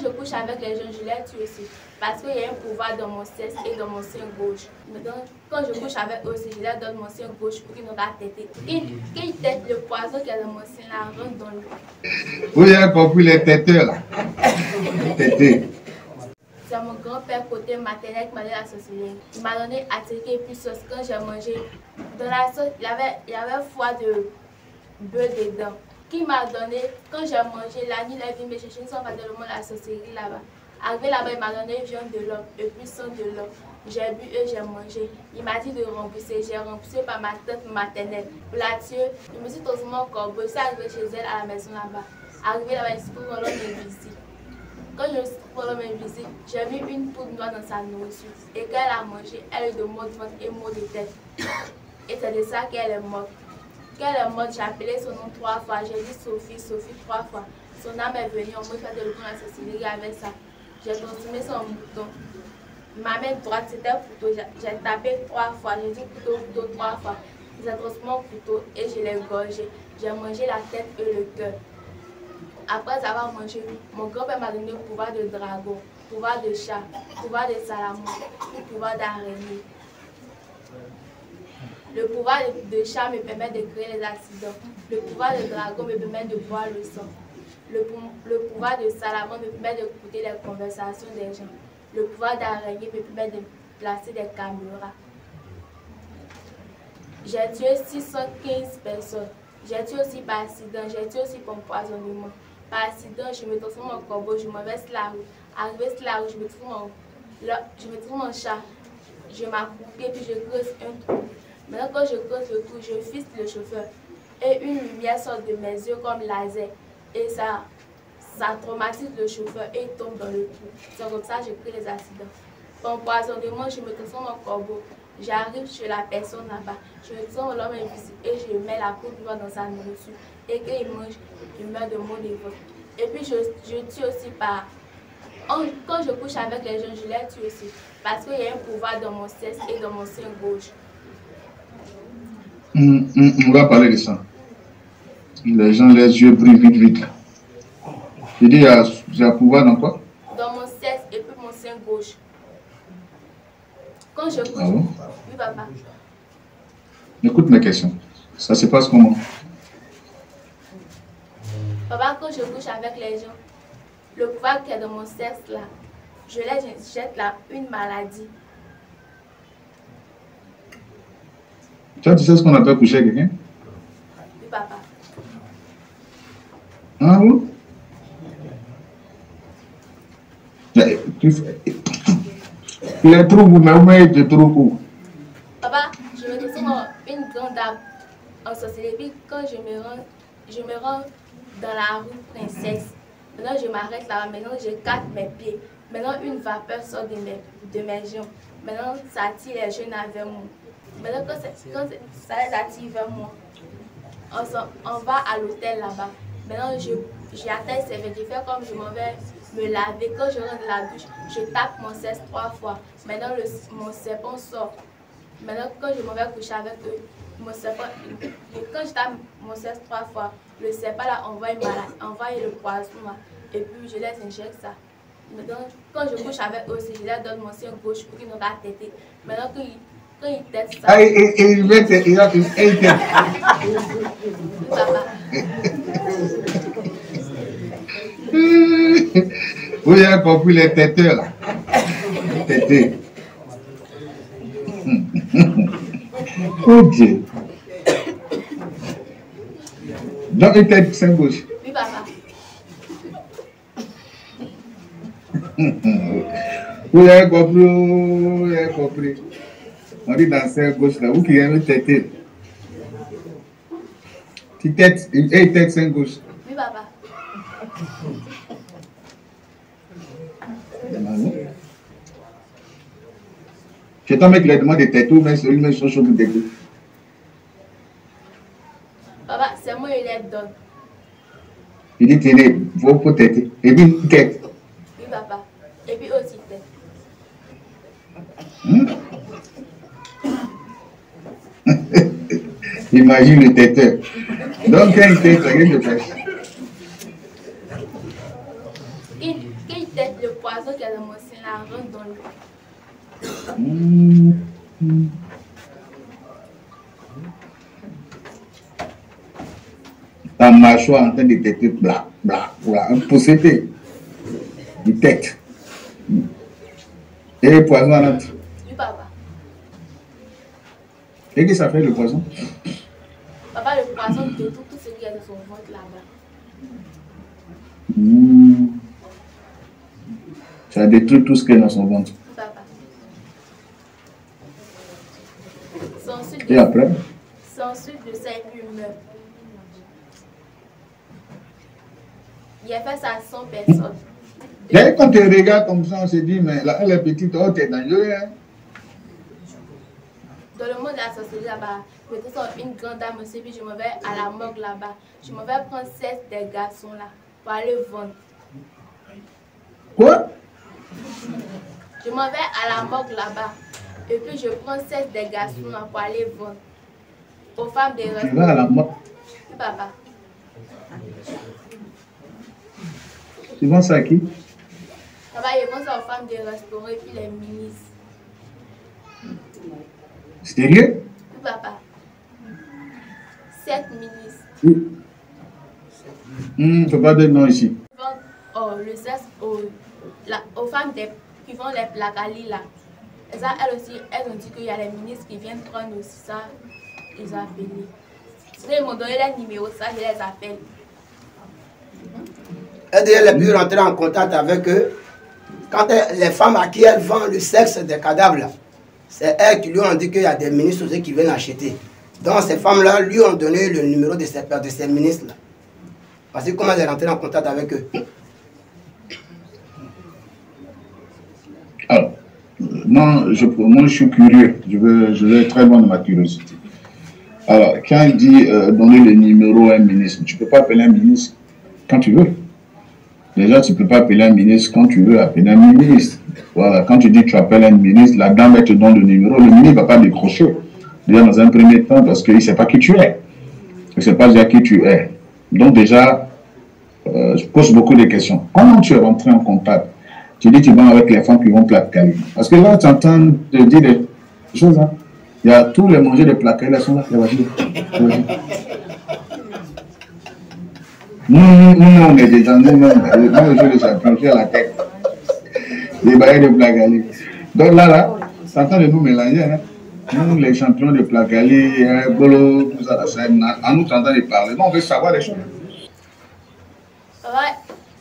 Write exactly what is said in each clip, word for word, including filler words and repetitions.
je couche avec les gens, je les tue aussi. Parce qu'il y a un pouvoir dans mon sexe et dans mon sein gauche. Donc, quand je couche avec eux aussi, je leur donne mon sein gauche pour qu'ils n'aient pas têté. Qu'ils têtent le poison qui est dans mon sein, là, rentre dans le... Vous avez compris les têteurs là. Têtés. C'est mon grand-père côté maternel qui m'a donné la saucisse. Il m'a donné attiqué et puis sauce. Quand j'ai mangé, dans la sauce, il y avait, il y avait foie de bœuf dedans. Qui m'a donné, quand j'ai mangé, la nuit, il est venu me chercher, ils sont pas dans le monde la saucisserie là-bas. Arrivé là-bas, il m'a donné viande de l'homme et puis sang de l'homme. J'ai bu et j'ai mangé. Il m'a dit de rembourser. J'ai remboursé par ma tante maternelle. Pour la tuer, je me suis transformée en corbeau. Je suis arrivée chez elle à la maison là-bas. Arrivé là-bas, il se trouve dans l'homme invisible. Quand je me suis trouvée dans l'homme invisible, j'ai mis une poudre noire dans sa nourriture. Et quand elle a mangé, elle est de maux de ventre et maux de tête. Et c'est de ça qu'elle est morte. Quand elle est morte, j'ai appelé son nom trois fois. J'ai dit Sophie, Sophie trois fois. Son âme est venue, on m'a fait de le prendre à sorcellerie avec ça. J'ai transformé son bouton. Ma main droite, c'était un couteau. J'ai tapé trois fois. J'ai dit couteau, couteau trois fois. J'ai transformé mon couteau et je l'ai gorgé. J'ai mangé la tête et le cœur. Après avoir mangé, mon grand-père m'a donné le pouvoir de dragon, pouvoir de chat, pouvoir de salamandre, pouvoir d'araignée. Le pouvoir de chat me permet de créer les accidents. Le pouvoir de dragon me permet de boire le sang. Le, le pouvoir de salamandre me permet d'écouter les conversations des gens. Le pouvoir d'araignée me permet de placer des caméras. J'ai tué six cent quinze personnes. J'ai tué aussi par accident. J'ai tué aussi par empoisonnement. Par accident, je me transforme en corbeau, je m'en vais sur la rue. Arrivé sur la rue, je me trouve en, je me trouve en chat. Je m'accroupis et puis je creuse un trou. Maintenant, quand je creuse le trou, je fixe le chauffeur. Et une lumière sort de mes yeux comme laser. Et ça, ça traumatise le chauffeur et il tombe dans le trou. C'est comme ça que je crée les accidents. Par empoisonnement, je me transforme en corbeau. J'arrive chez la personne là-bas. Je me transforme en l'homme invisible et je mets la poudre noire dans sa nourriture. Et quand il mange, il meurt de maux de ventre. Et puis je, je tue aussi par... Quand je couche avec les gens, je les tue aussi. Parce qu'il y a un pouvoir dans mon sexe et dans mon sein gauche. Mmh, mmh, on va parler de ça. Les gens, les yeux brillent vite, vite. Je dis, il y a, il y a pouvoir dans quoi? Dans mon sexe et puis mon sein gauche. Quand je couche... Ah bon? Oui, papa. Écoute mes questions. Ça se passe comment? Papa, quand je couche avec les gens, le pouvoir qui est dans mon sexe là, je les jette là une maladie. Tu sais ce qu'on appelle coucher avec quelqu'un? Oui, papa. Ah bon? Il est trop beau, mais vous m'avez trop beau. Papa, je me transforme en une grande dame en sorcellerie. Puis quand je me rends, je me rends dans la rue princesse. Maintenant, je m'arrête là. Maintenant, je casse mes pieds. Maintenant, une vapeur sort de mes, de mes jambes. Maintenant, ça attire les jeunes vers moi. Maintenant, quand, quand ça les attire vers moi, on, on va à l'hôtel là-bas. Maintenant, j'attends ces vêtements. Je fais comme je m'en vais me laver. Quand je rentre de la douche, je tape mon cesse trois fois. Maintenant, le, mon serpent sort. Maintenant, quand je m'en vais coucher avec eux, mon serpent, quand je tape mon cesse trois fois, le serpent là envoie, une maladie, envoie le poison là, et puis je les injecte ça. Maintenant, quand je couche avec eux aussi, je leur donne mon sein gauche pour qu'ils n'ont pas têté. Maintenant, quand ils, quand ils têtent ça... Ah, et il met tête, il a une tête. Papa. Vous avez compris les têteurs là. Têtés. Oh Dieu. Donc une tête sein gauche. Oui, papa. Vous avez compris, vous avez compris. On dit dans sein gauche là, vous qui aimez têter. Tu tête, une tête sein gauche. Oui, papa. C'est ton mec qui lui demande de têter ou même c'est lui-même son chaud pour têter. Papa, c'est moi qui les donne. Il dit tenez, vous pour têter. Et puis une tête. Oui, papa. Et puis aussi tête. Hmm? Imagine le têteur. Donc quand il tête, rien ne passe. qu'il tête le poison qu'elle a mangé là, rentre dans l'eau. Mmh. Mmh. Ta mâchoire en train de têter, bla, bla, bla, un possédé. De tête. Et le poison en entre. Oui, papa. Et qu'est-ce que ça fait le poison? Papa, le poison détruit tout ce qui est dans son ventre là-bas. Mmh. Ça détruit tout ce qui est dans son ventre. Papa. Ensuite Et après? C'est ensuite de ça et puis il meurt. Il a fait ça à cent personnes. Et quand tu regardes comme ça, on se dit, mais là, elle est petite, oh, t'es dangereux. Hein? Dans le monde de la sorcellerie là-bas, je me trouve une grande dame aussi, puis je me vais à la morgue là-bas. Je me vais prendre seize des garçons là pour aller vendre. Quoi? Je m'en vais à la morgue là-bas. Et puis je prends seize des garçons là pour aller vendre. Aux femmes des restaurants. Tu vas à la morgue? Oui, papa. Tu vends ça à qui? Papa, je vends ça aux femmes des restaurants et puis les ministres. Sérieux? Oui, papa. Sept ministres. Oui. Il ne faut pas de nom ici. Je vends oh, le sexe aux, la, aux femmes des, qui font les placalis là. Et ça, elles aussi, elles ont dit qu'il y a les ministres qui viennent prendre aussi ça. Ils ont appelé. Ils m'ont donné les numéros, ça, je les appelle. Elle a pu rentrer en contact avec eux. Quand elle, les femmes à qui elles vendent le sexe des cadavres, c'est elles qui lui ont dit qu'il y a des ministres aussi qui viennent acheter. Donc ces femmes-là lui ont donné le numéro de ces, de ces ministres-là. Parce que comment elle est rentrée en contact avec eux. Alors, moi je, moi, je suis curieux. Je veux, je veux être très loin de ma curiosité. Alors, quand il dit euh, donner le numéro à un ministre, tu ne peux pas appeler un ministre quand tu veux. Déjà, tu ne peux pas appeler un ministre quand tu veux appeler un ministre. Voilà, quand tu dis que tu appelles un ministre, la dame elle te donne le numéro, le ministre ne va pas décrocher. Déjà, dans un premier temps, parce qu'il ne sait pas qui tu es. Il ne sait pas déjà qui tu es. Donc déjà, euh, je pose beaucoup de questions. Comment tu es rentré en contact? Tu dis que tu vas avec les femmes qui vont placaler. Parce que là, tu entends te dire des choses. Hein? Il y a tous les mangers de placaler, ils sont là. Nous, nous, on est des gens, nous, nous, nous, je les champions, j'ai la tête. Les bails de placaler. Donc là, là, ça entend de nous mélanger. Hein? Nous, les champions de placaler, Bolo, tout ça, là, en nous tentant de parler. Non, on veut savoir les choses. Papa,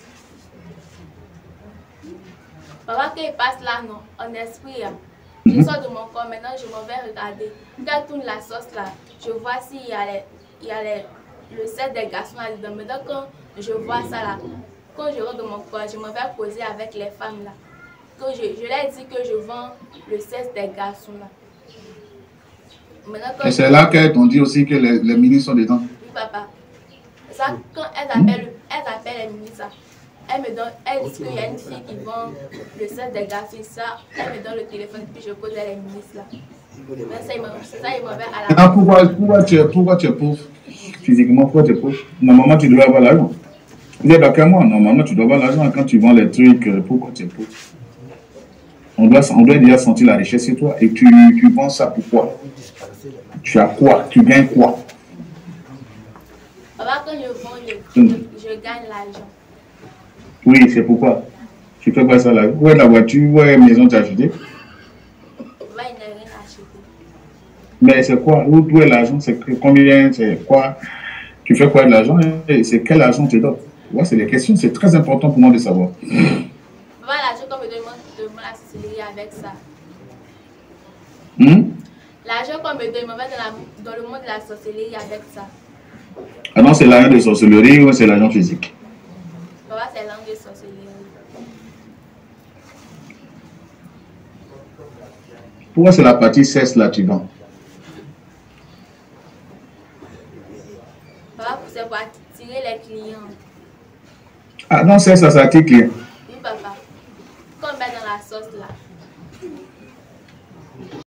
Papa, quand il passe là, non, en esprit, hein, je Mm-hmm. sors de mon corps, maintenant je m'en vais regarder. Quand je tourne la sauce là, je vois s'il y a, les, il y a les, le set des garçons là-dedans. Maintenant, quand je vois ça là, quand je rentre dans mon corps, je m'en vais poser avec les femmes là. Quand je, je leur dis que je vends le set des garçons là. Maintenant, quand Et c'est là qu'elles t'ont dit aussi que les, les ministres sont dedans. Oui, papa. Ça, quand elles appellent, elles appellent les ministres, elles me donnent, elles disent qu'il y a une fille qui vend le set des garçons, ça, elles me donnent le téléphone, puis je pose les ministres là. Mais ça, ils m'en veulent à la Ah, pourquoi, pourquoi, tu es, pourquoi tu es pauvre? Physiquement, pourquoi tu es pauvre? Normalement, tu dois avoir l'argent. Vous êtes d'accord moi? Normalement, tu dois avoir l'argent quand tu vends les trucs. Pourquoi tu es pauvre? On doit, on doit déjà sentir la richesse chez toi. Et tu, tu vends ça pourquoi? Tu as quoi? Tu gagnes quoi? Papa, quand je vends, je, je, je gagne l'argent. Oui, c'est pourquoi. Tu fais quoi ça là? Où est la voiture? Où est la maison que tu as achetée? Papa, il n'a rien acheté. Mais c'est quoi? Où, où est l'argent? C'est combien? C'est quoi? Tu fais quoi de l'argent? Et c'est quel argent tu donnes? Ouais, c'est des questions. C'est très important pour moi de savoir. Papa, l'argent qu'on me demande de la sorcellerie avec ça. Hmm? L'argent qu'on me demande dans, dans le monde de la sorcellerie avec ça. Ah non, c'est l'argent de sorcellerie ou c'est l'argent physique? Papa, c'est l'argent de sorcellerie. Pourquoi c'est la partie cesse là tu vends? Papa, c'est pour attirer les clients. Ah non, cesse ça, ça attire client. Oui, papa. Quand on met dans la sauce là,